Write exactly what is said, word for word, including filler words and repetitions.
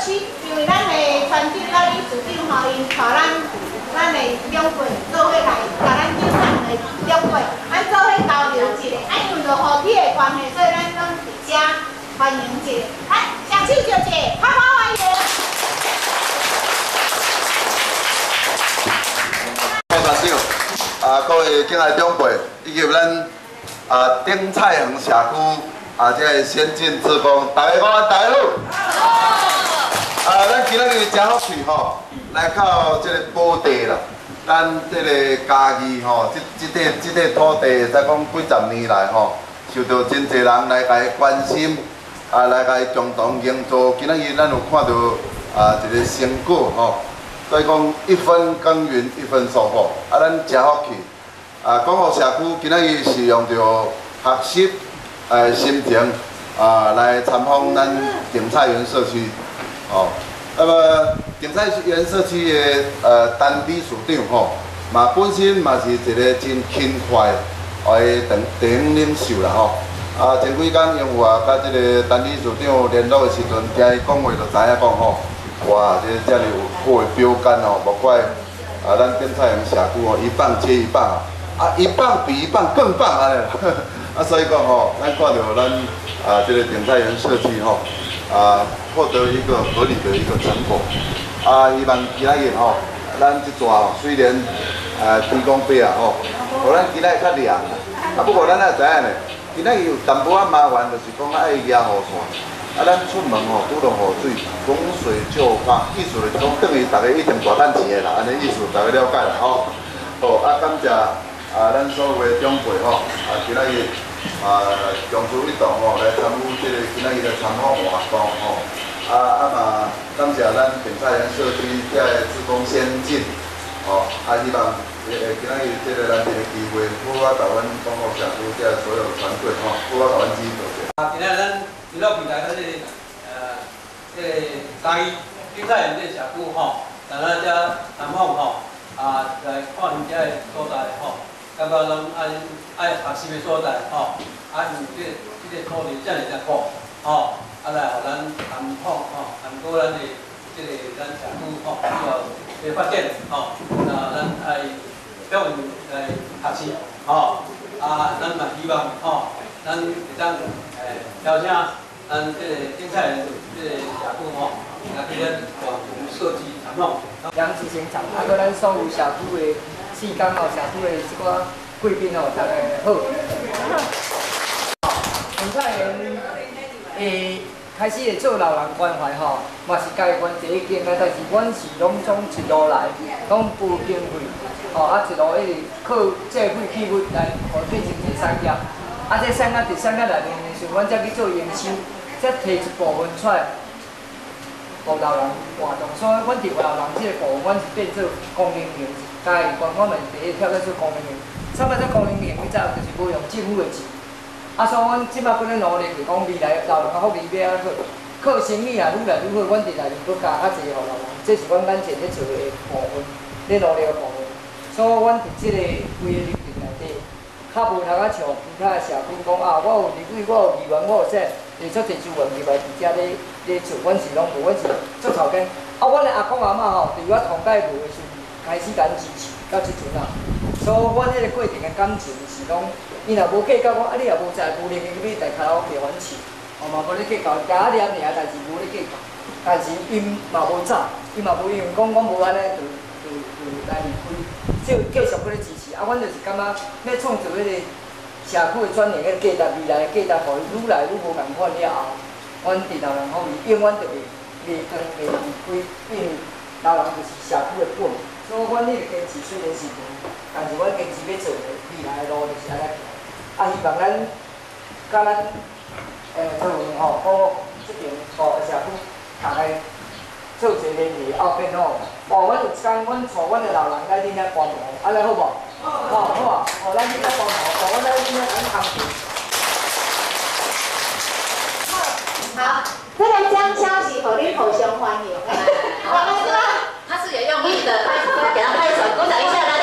区，因为咱的村长甲理事长吼，因带咱咱的两辈做伙来，甲咱警察的两辈，咱做伙交流一下。啊，因为着和体的关系，所以咱拢伫遮欢迎一下。来，双手招一下，拍拍欢迎。 副团长，啊，各位敬爱长辈，以及咱啊丁菜园社区啊，这个先进职工，大家好，大家好。啊，咱今仔日真福气吼，来到这个宝地啦。咱这个家己吼，这这块这块土地，再讲几十年来吼，受到真侪人来甲伊关心，啊，来甲伊共同营造。今仔日咱有看到啊一个成果吼。所以讲一分耕耘一分收获，啊，咱真福气。啊，讲互社区今仔日是用着学习诶心情啊来参访咱景菜园社区，哦，那么景菜园社区的呃陈理事长吼，嘛本身嘛是一个真勤快的长长领袖啦吼。啊，前几天因为我甲即个陈理事长联络的时阵，听伊讲话就知影讲吼。哇，这遮尔有好的标杆哦，莫怪啊，咱景菜园社区哦，一棒接一棒啊，啊，一棒比一棒更棒安尼啦。啊，所以讲吼，咱看到咱啊这个景菜园社区吼，啊获得一个合理的一个成果。啊，希望今仔日吼，咱这抓吼，虽然啊天公伯啊吼，互咱今仔日较凉啦，啊不过咱也知影咧，今仔日有淡薄仔麻烦，就是讲爱压雨伞。啊，咱出门吼，拄到雨水，逢水就发，意思就是讲，等于大家一定大趁钱的啦，安尼意思大家了解啦吼。好，啊，感谢啊，咱所有的长辈吼，啊，今仔日啊，共事一同吼，来参与这个今仔日的参访活动吼。啊啊嘛，感谢咱景菜园社区这个志工先进，吼，啊，希望诶诶，今仔日这个咱这个机会，好啊，台湾广播社区这所有团队吼，好啊，台湾支持者。 啊，今仔咱。娱乐平台在这里，呃，这个嘉义景菜园这社区吼，让咱遮参访吼，啊来看因遮个所在吼，感觉拢爱爱学习的所在吼，啊因为这这个土地遮尔真好吼，啊来互咱参访吼，参考咱的这个咱社区吼以后的发展吼，那咱爱向因来学习吼，啊咱嘛希望吼，咱会当诶邀请。咱这个景菜园这个社区吼，来去咱共同设计参访。 杨志先场，啊，搁咱所有社区的志工哦，社区的即寡贵宾哦，大家好。景菜园诶，开始会做老人关怀吼，嘛是家己阮第一间啊，但是阮是拢总一路来，拢补经费，吼啊一路一直靠这费去物来，互变成一个产业。啊，这产业伫产业内面的时候，阮才去做营收。才摕一部分出来，互老人活动。所以，阮伫老人这个部分，阮是变做公民营，家己官方们第一跳在做公民营。啥物叫公民营？你知就是无用政府的钱。啊，所以阮即摆搁咧努力，是讲未来老人福利要安怎好，靠生意啊愈来愈好。阮伫内面搁加较济互老人，这是阮眼前咧做的部分，咧努力的部分。所以，阮伫即个规个入面内底。较无通啊像其他的社区讲啊，我有立委，我有议员，我有说，会足侪资源入来伫遮咧咧做，阮是拢无，阮是做头家。啊，阮的阿公阿嬷吼，伫我同届无的时阵，开始甲阮支持，到即阵啊，所以阮迄个过程的感情是讲，伊若无计较我，啊你也无在无能去去大卡拉 OK 阮唱，哦嘛无咧计较，加念尔，但是无咧计较，但是因嘛无走，因嘛无因为讲我无安尼就就就来离开。就继续搁咧支持，啊，阮就是感觉要创造迄个社区的转型个价值，未来的价值，互伊愈来愈无共款了后，阮伫老人方面永远就袂袂断袂离开，因为老人就是社区的本，所以阮迄个坚持虽然是长，但是阮坚持要做的未来的路就是安尼行。啊，希望咱甲咱诶做吼，好即边个社区大家做一个联系，后边吼。哦，阮有一天，阮带阮的老人来恁遐观摩，安尼好无？好，好啊！哦，咱恁遐观摩，带阮来恁遐咱工作。 好，这个江消息互恁互相欢迎。 他是有用意的，给他拍手，鼓掌一下。